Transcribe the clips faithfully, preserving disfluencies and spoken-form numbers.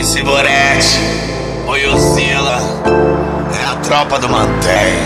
esse Borete, o Yuzila, é a tropa do Mantém.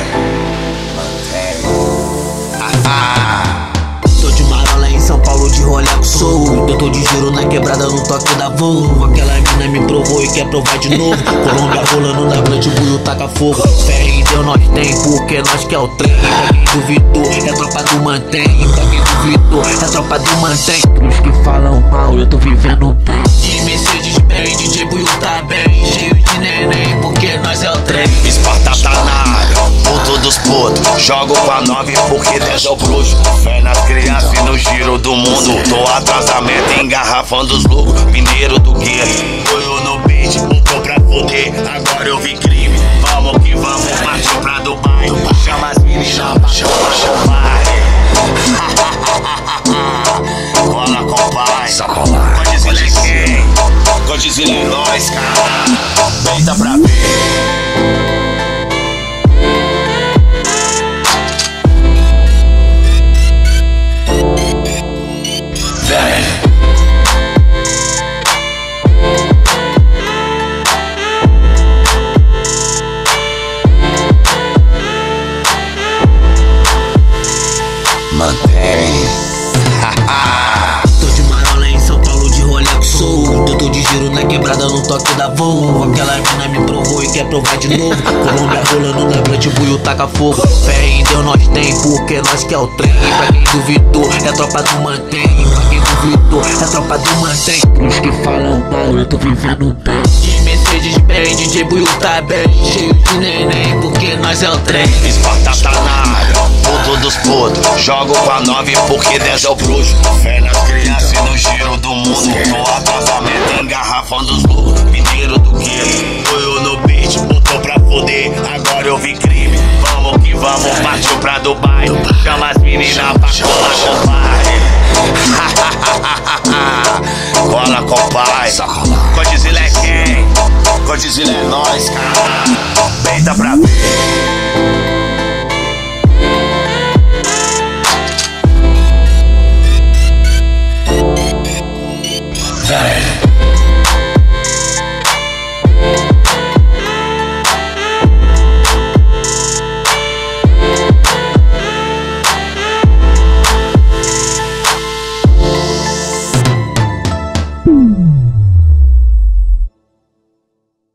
Tô de marola em São Paulo, de Rolex sou. Eu tô de giro na quebrada no toque da Volvo. Aquela mina me provou e quer provar de novo. Colômbia rolando na Blunt, buio taca fogo. Fé em Deus nós tem, porque nós quer o trem. Pra quem duvidou, é tropa do Mantém. Pra quem duvidou, é tropa do Mantém. Os que falam mal, eu tô vivendo bem. De Mercedes bem, D J Buio tá bem. Cheio de neném, porque nós é o trem. Esparta tá na área, puto dos putos. Jogo com a nove porque dez é o bruxo. Fé nas crianças e no giro do mundo. Tô atrasamento engarrafando os loucos. Mineiro do guia, olhou no beat, botou pra foder. Agora eu vi crime, vamos que vamos. Partiu pra Dubai, chama as meninas, chama, chama. Cola com pai, só colar. Godzilla é quem? Godzilla é nós, cara. Deita pra ver. Mantém. Tô de marola em São Paulo, de Rolex sou. Eu tô de giro na quebrada no toque da Volvo. Aquela mina me provou e quer provar de novo. Colômbia rolando na Blunt, buio taca fogo. Fé em Deus nós tem, porque nós quer o trem. Pra quem duvidou, é tropa do Mantém. Pra quem duvidou, é tropa do Mantém. Os que falam mal, eu tô vivendo bem. De Mercedes bem, D J Buio tá bem. Cheio de neném, porque nós é o trem. Esparta tá na área, puto dos putos. Jogo com a nove porque dez é o bruxo. Fé nas crianças e no giro do mundo. Tô atrasamento engarrafando os loucos. Mineiro do guia, olhou no beat, botou pra foder. Agora eu vi crime, vamos que vamos. Partiu pra Dubai, chama as meninas pra colar com pai. Cola com pai, Godzilla é quem? Godzilla é nós, cara. Deita pra ver.